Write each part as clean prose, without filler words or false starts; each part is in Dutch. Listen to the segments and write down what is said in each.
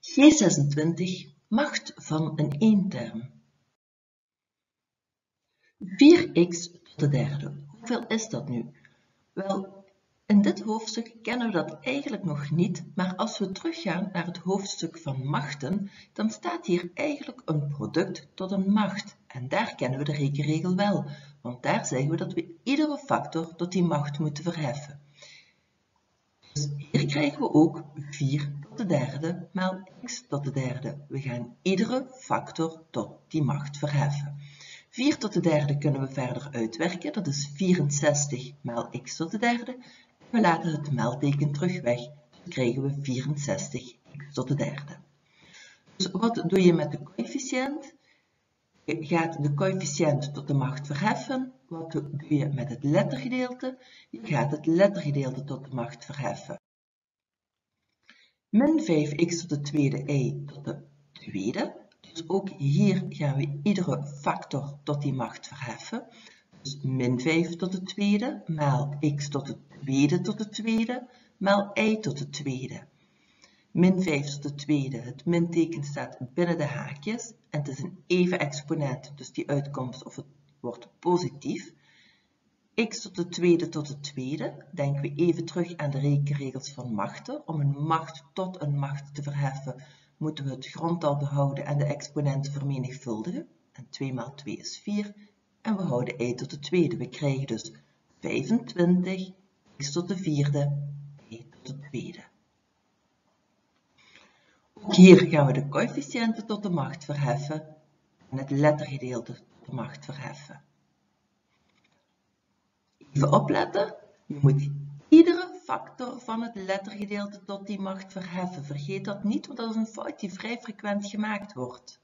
G26 macht van een eenterm. 4x tot de derde. Hoeveel is dat nu? Wel, in dit hoofdstuk kennen we dat eigenlijk nog niet, maar als we teruggaan naar het hoofdstuk van machten, dan staat hier eigenlijk een product tot een macht. En daar kennen we de rekenregel wel, want daar zeggen we dat we iedere factor tot die macht moeten verheffen. Dus hier krijgen we ook 4 tot de derde maal x tot de derde. We gaan iedere factor tot die macht verheffen. 4 tot de derde kunnen we verder uitwerken, dat is 64 maal x tot de derde. We laten het melteken terug weg, dan krijgen we 64 x tot de derde. Dus wat doe je met de coëfficiënt? Je gaat de coëfficiënt tot de macht verheffen. Wat doe je met het lettergedeelte? Je gaat het lettergedeelte tot de macht verheffen. Min 5x tot de tweede y tot de tweede. Dus ook hier gaan we iedere factor tot die macht verheffen. Dus min 5 tot de tweede, maal x tot de tweede tot de tweede, maal y tot de tweede. Min 5 tot de tweede, het minteken staat binnen de haakjes en het is een even exponent, dus die uitkomst of het wordt positief. X tot de tweede, denken we even terug aan de rekenregels van machten. Om een macht tot een macht te verheffen, moeten we het grondtal behouden en de exponenten vermenigvuldigen. En 2 maal 2 is 4. En we houden y tot de tweede. We krijgen dus 25 x tot de vierde, y tot de tweede. Ook hier gaan we de coëfficiënten tot de macht verheffen en het lettergedeelte tot de macht verheffen. Even opletten, je moet iedere factor van het lettergedeelte tot die macht verheffen. Vergeet dat niet, want dat is een fout die vrij frequent gemaakt wordt.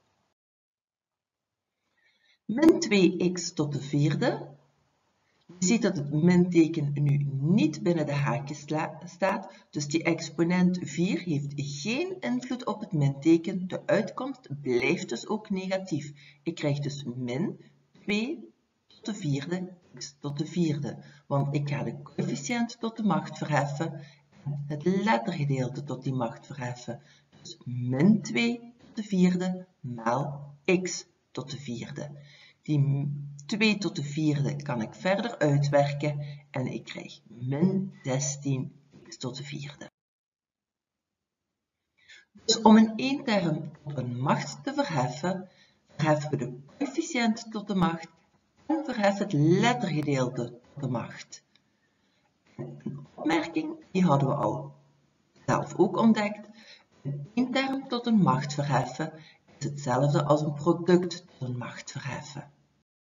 Min 2x tot de vierde. Je ziet dat het minteken nu niet binnen de haakjes staat, dus die exponent 4 heeft geen invloed op het minteken. De uitkomst blijft dus ook negatief. Ik krijg dus min 2 tot de vierde x tot de vierde, want ik ga de coëfficiënt tot de macht verheffen en het lettergedeelte tot die macht verheffen. Dus min 2 tot de vierde maal x tot de vierde. Die 2 tot de vierde kan ik verder uitwerken en ik krijg min 16 x tot de vierde. Dus om een eenterm tot een macht te verheffen, verheffen we de coëfficiënt tot de macht en verheffen het lettergedeelte tot de macht. Een opmerking, die hadden we al zelf ook ontdekt. Een eenterm tot een macht verheffen is hetzelfde als een product tot een macht verheffen.